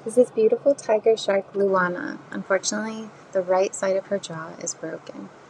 This is beautiful tiger shark Luana. Unfortunately, the right side of her jaw is broken.